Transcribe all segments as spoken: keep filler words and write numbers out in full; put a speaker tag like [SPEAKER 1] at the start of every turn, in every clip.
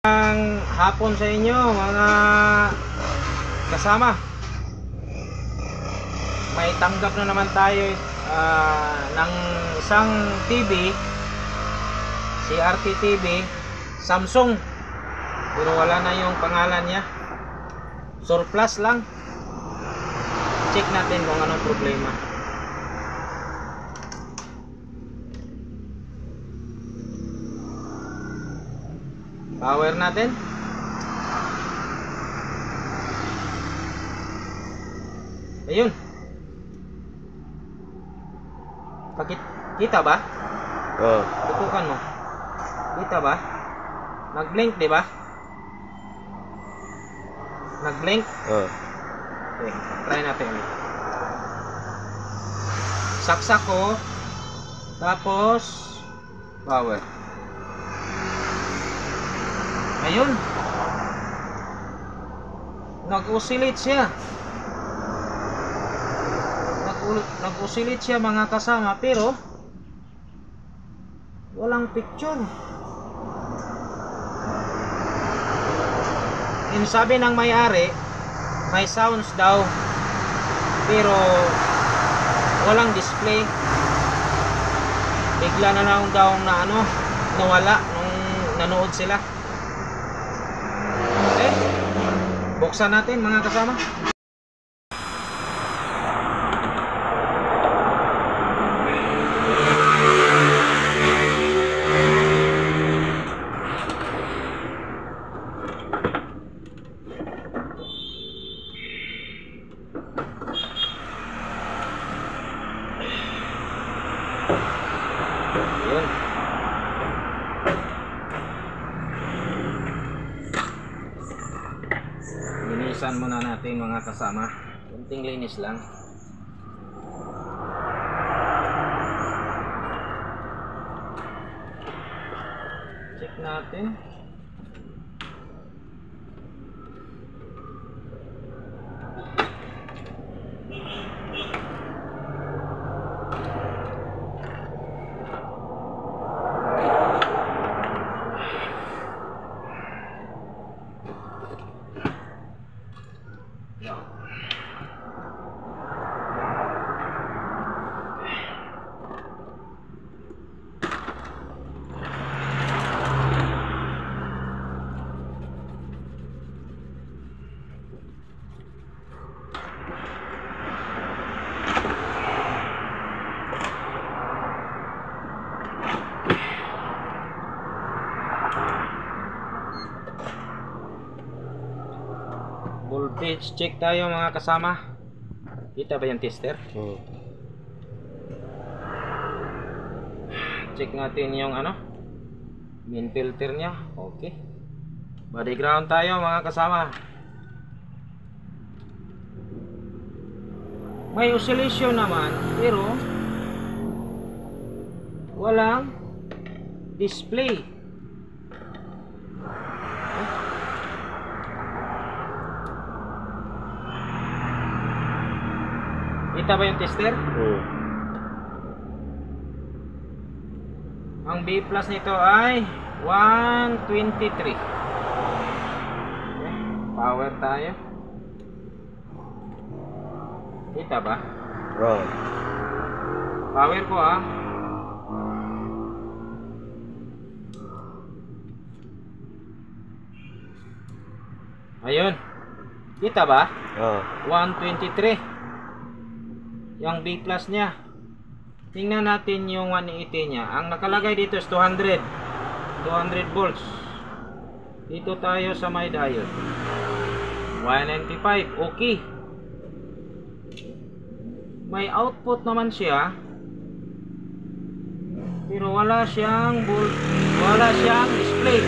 [SPEAKER 1] Ang hapon sa inyo mga kasama. May tanggap na naman tayo uh, ng isang T V, C R T T V, Samsung, pero wala na yung pangalan niya, surplus lang. Check natin kung anong problema. Power natin. Ayun. Pakit kita ba?
[SPEAKER 2] Oo.
[SPEAKER 1] Tutukan mo. Kita ba? Nag-blink, di ba? Nag-blink?
[SPEAKER 2] Oo.
[SPEAKER 1] Okay, try natin. Saksak ko. Tapos power. Ayun. Nag-oscillate siya. Nag-oscillate siya mga kasama, pero walang picture. Yung sabi ng may-ari, may sounds daw, pero walang display. Bigla na lang daw na ano, nawala nung nanood sila. Okay, buksan natin mga kasama. Yun. Linisan muna natin mga kasama. Kunting linis lang. Check natin. Voltage check tayo mga kasama. Kita ba yung tester?
[SPEAKER 2] Oo.
[SPEAKER 1] Check natin yung ano, main filter nya. Okay. Body ground tayo mga kasama. May oscillation naman, pero walang display. Kita ba yung tester?
[SPEAKER 2] Oo.
[SPEAKER 1] Ang B plus nito ay one twenty-three. Okay. Power tayo. Kita ba?
[SPEAKER 2] Oo.
[SPEAKER 1] Power ko ah. Ayun. Kita ba?
[SPEAKER 2] Oo.
[SPEAKER 1] one twenty-three. Yung B plus nya. Tingnan natin yung one eighty nya. Ang nakalagay dito is two hundred. two hundred volts. Dito tayo sa may diode. one ninety-five. Okay. May output naman siya. Pero wala siyang volt. Wala siyang display.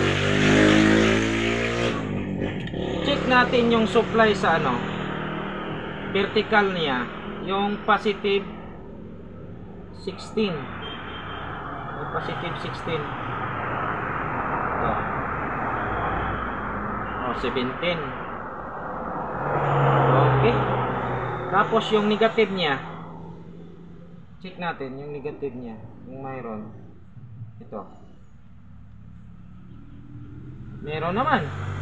[SPEAKER 1] Check natin yung supply sa ano. Vertical niya. Yung positive sixteen. Yung positive sixteen. Oh. Oh, seventeen. Okay. Tapos yung negative niya. Check natin yung negative niya. Yung mayroon. Ito. Meron naman.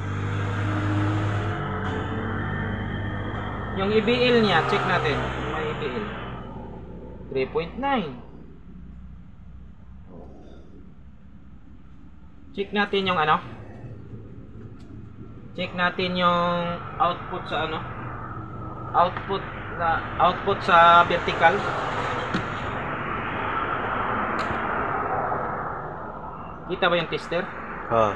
[SPEAKER 1] Yung E B L niya, check natin. May E B L. three point nine. Check natin yung ano. Check natin yung output sa ano. Output na output sa vertical. Kita ba yung tester?
[SPEAKER 2] Oh.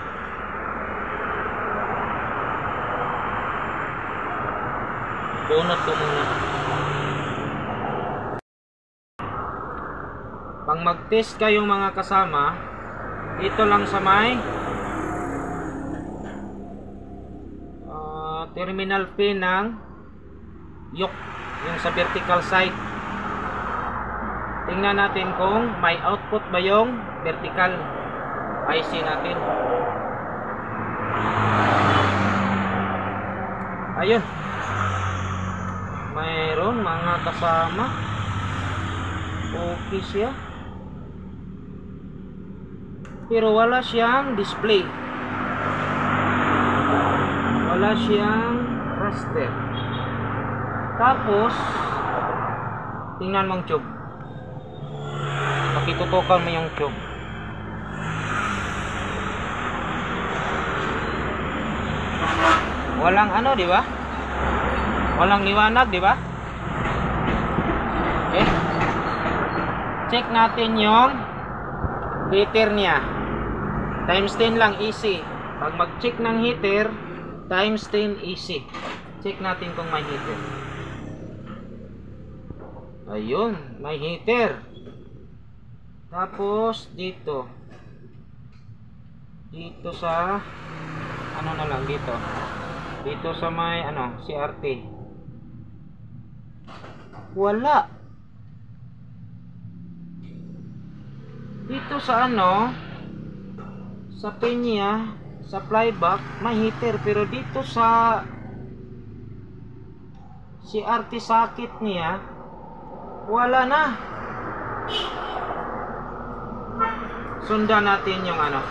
[SPEAKER 1] Bunot ko muna. Pang mag-test kayong mga kasama, ito lang sa may uh, terminal pin ng yoke, yung sa vertical side. Tingnan natin kung may output ba yung vertical I C natin. Ayun. Mayroon mga kasama. Okay siya. Pero wala siyang display. Wala siyang raster. Tapos tingnan mong tube. Pakitutukan mo yung tube. Walang ano, di ba? Walang liwanag, di ba? Okay. Check natin yung heater niya. Times ten lang easy. Pag mag-check ng heater, times ten easy. Check natin kung may heater. Ayun, may heater. Tapos dito. Dito sa ano na lang dito. Dito sa may ano, C R T. Wala. Dito sa ano, sa pin niya, sa flyback, may heater. Pero dito sa C R T socket niya, wala na. Sundan natin yung ano,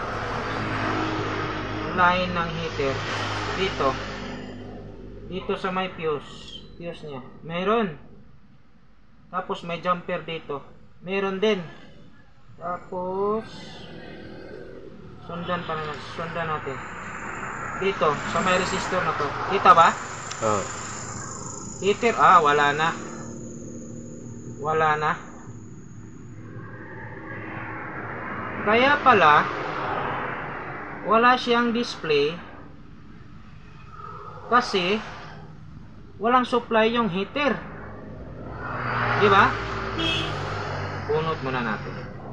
[SPEAKER 1] line ng heater. Dito. Dito sa may fuse. Fuse niya. Meron. Tapos may jumper dito. Meron din. Tapos sundan pa naman. Sundan natin. Dito. Sa may resistor na to. Kita ba?
[SPEAKER 2] Oh.
[SPEAKER 1] Heater. Ah, wala na. Wala na. Kaya pala wala siyang display kasi walang supply yung heater. Di ba? Punot muna natin.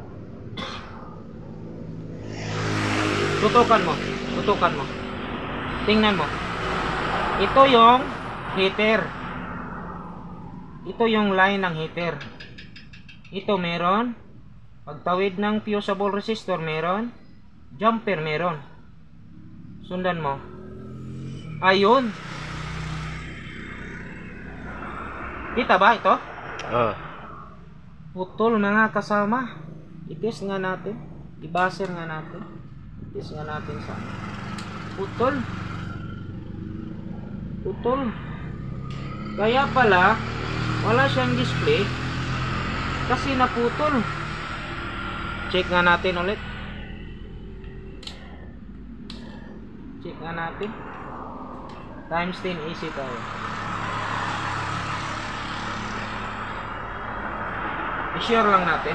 [SPEAKER 1] Tutukan mo. Tutukan mo. Tingnan mo. Ito yung heater. Ito yung line ng heater. Ito meron. Pagtawid ng fusible resistor meron. Jumper meron. Sundan mo. Ayun. Kita ba ito?
[SPEAKER 2] Oh.
[SPEAKER 1] Putol mga kasama. I-test nga natin. I-buzzer nga natin. I-test nga natin sa putol. Putol. Kaya pala wala siyang display kasi naputol. Check nga natin ulit. Check nga natin. Times ten easy tayo. I-share lang natin.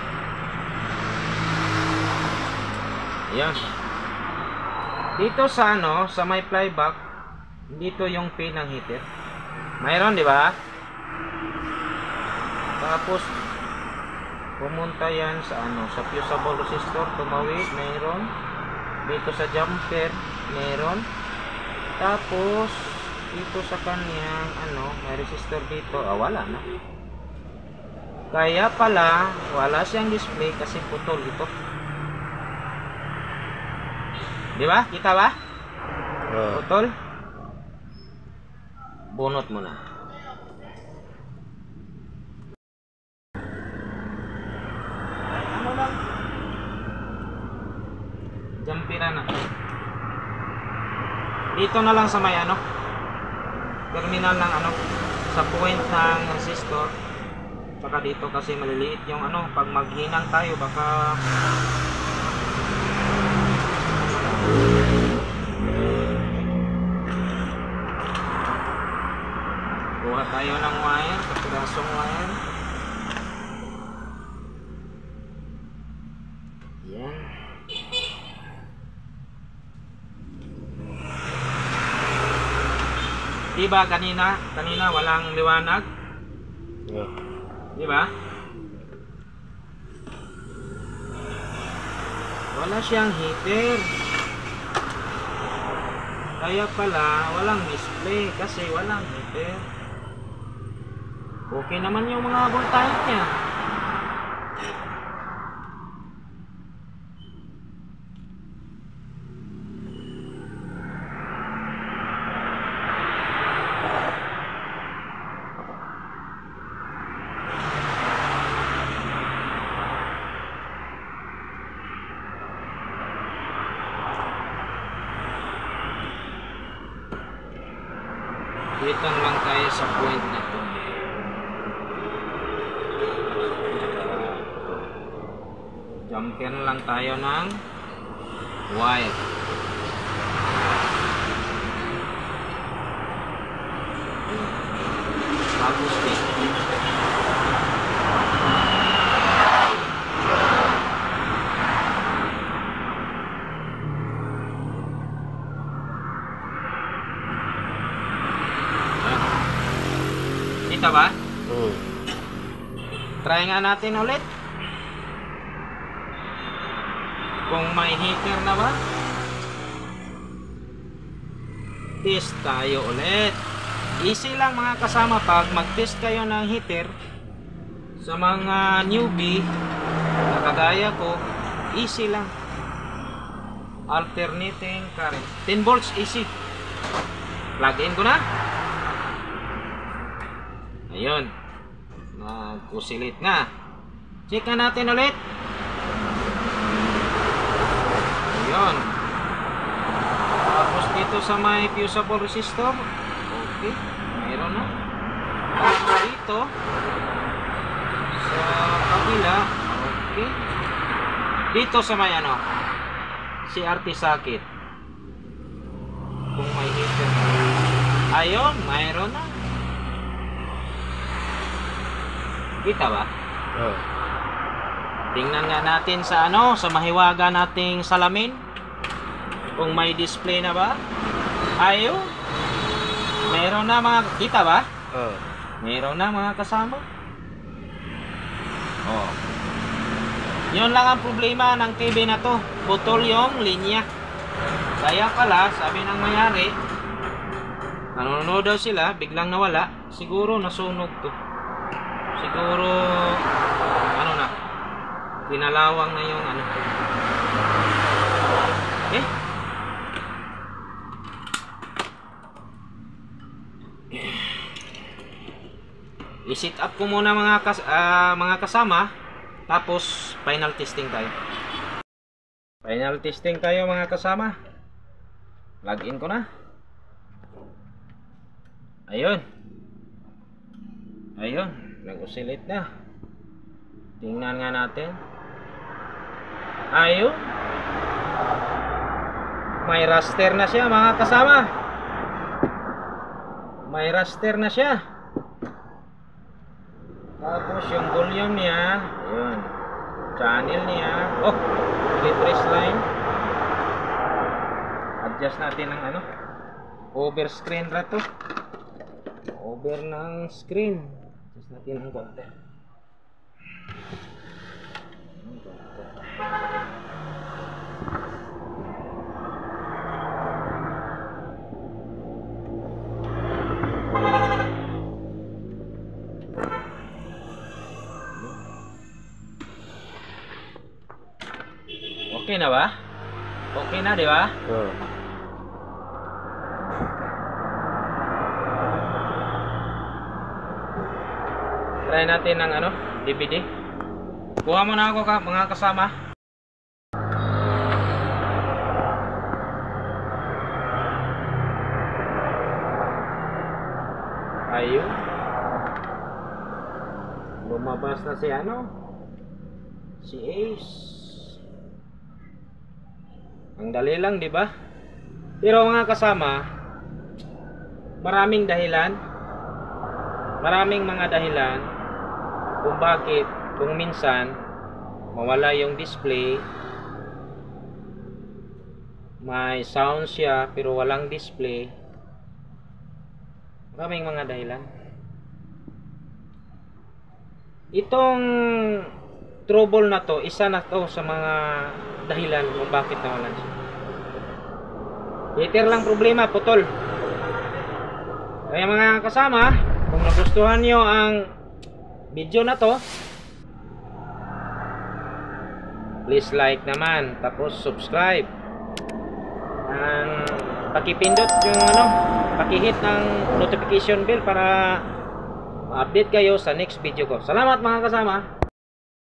[SPEAKER 1] Ayan. Dito sa ano, sa may flyback, dito yung pin ng heater. Mayroon, di ba? Tapos pumunta yan sa ano, sa fusible resistor, tumawid, mayroon. Dito sa jumper, mayroon. Tapos dito sa kanyang ano, may resistor dito, ah, wala na. Kaya pala wala siyang display kasi putol ito. Di ba? Kita ba?
[SPEAKER 2] Oh.
[SPEAKER 1] Putol. Bunot mo na. Ano lang? Jumperan na. Dito na lang sa may ano, terminal ng ano, sa point ng resistor. Saka dito kasi maliliit yung ano, pag maghinang tayo baka kuha tayo ng wire, kapirasong wire. Yan. Diba kanina, kanina walang liwanag?
[SPEAKER 2] Yeah.
[SPEAKER 1] Diba? Wala siyang heater. Kaya pala walang display kasi walang heater. Okay naman yung mga voltage niya. Dito lang tayo sa point na to. Jumper lang tayo ng wire. Tapos dito. Kita ba?
[SPEAKER 2] Hmm.
[SPEAKER 1] Try nga natin ulit. Kung may heater na ba? Test tayo ulit. Easy lang mga kasama pag mag-test kayo ng heater sa mga newbie na kagaya ko, easy lang. Alternating current. ten volts easy. Plug in ko na. Ayun. Nagkusilit nga. Check na natin ulit. Ayun. Tapos dito sa may fusible resistor. Okay. Mayroon na. Tapos dito sa kabila. Okay. Dito sa may ano, C R T socket. Kung may heater. Ayun. Mayroon na. Kita ba?
[SPEAKER 2] Oh.
[SPEAKER 1] Tingnan nga natin sa ano, sa mahiwaga nating salamin. Kung may display na ba? Ayun. Meron na mga, kita ba?
[SPEAKER 2] Oh.
[SPEAKER 1] Meron na mga kasama. Oh. Yun lang ang problema ng T V na to. Putol yung linya. Kaya pala, sabi ng mayari, nanonood daw sila, biglang nawala. Siguro nasunog to. Siguro ano na, pinalawang na yung ano. Eh, i-set up ko muna mga kas uh, mga kasama, tapos final testing tayo. Final testing tayo mga kasama. Log in ko na. Ayun. Ayun, nag-oscillate na. Tingnan nga natin. Ayun. May raster na siya mga kasama. May raster na siya. Tapos yung volume niya, ayun. Channel niya. Oh, refresh line. Adjust natin ng ano. Over screen ra to. Over ng screen. Adjust natin ng konti. Okay na ba? Okay na, di ba?
[SPEAKER 2] Oh.
[SPEAKER 1] Try natin ng ano, D V D. Kuha mo na ako ka, mga kasama. Ayun. Lumabas na si ano? Si Ace. Ang dali lang, di ba? Pero mga kasama, maraming dahilan. Maraming mga dahilan kung bakit, kung minsan mawala yung display. May sound siya pero walang display. Maraming mga dahilan. Itong trouble na to, isa na to sa mga dahilan kung bakit nawalan siya. Later lang problema, putol. Kaya mga kasama, kung nagustuhan nyo ang video na to, please like naman, tapos subscribe. Ang pakipindot yung ano, pakihit ng notification bell para ma-update kayo sa next video ko. Salamat mga kasama.